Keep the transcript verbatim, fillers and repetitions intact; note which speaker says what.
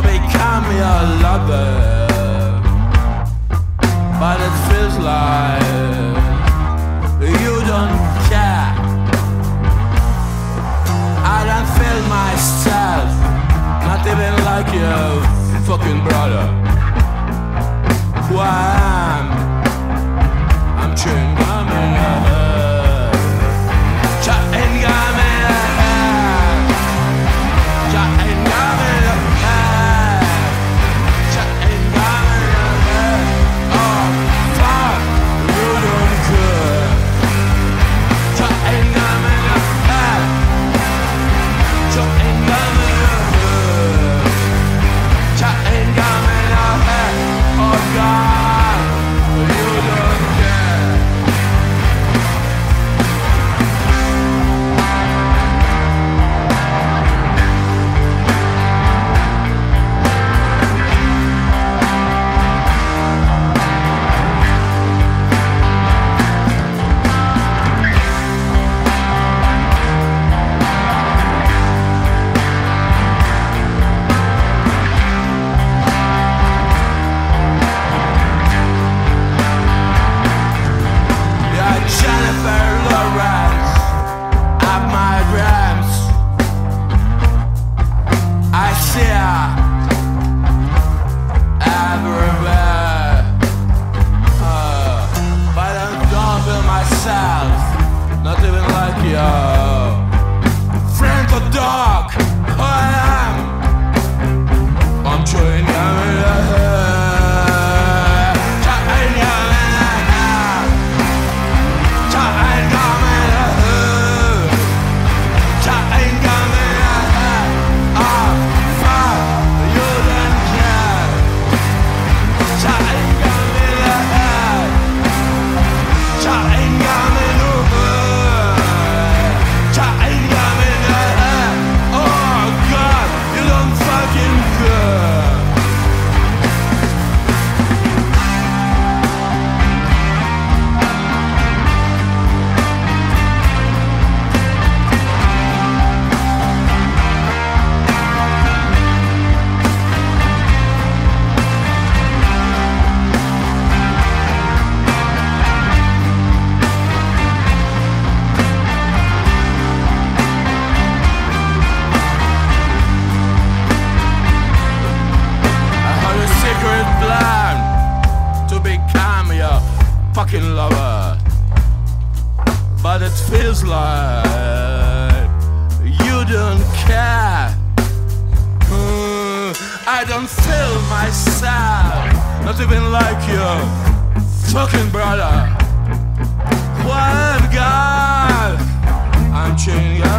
Speaker 1: become your lover, but it feels like you don't care. I don't feel myself, not even like your fucking brother. Who I am, I'm chewing gum in your head, chewing gum in your head, chewing gum in your head, chewing gum in your head. Oh fuck, you don't care. Chewing gum in your head, chewing gum in your head, chewing gum in your head. Oh God, you don't care. Jennifer Lawrence at my grams. I see her everywhere, uh, but I don't feel myself, not even like you. Friend or dog, who I am, I'm chewing gum in your head, chewing gum in your head, chewing gum in your head, chewing gum in your head. Oh fuck, you don't care. Chewing gum in your head, chewing gum in your head, chewing gum in your head. Oh God, you don't fucking care. I have a secret plan to become your fucking lover, but it feels like you don't care. Mm, I don't feel myself, not even like your fucking brother. One God, I'm chewing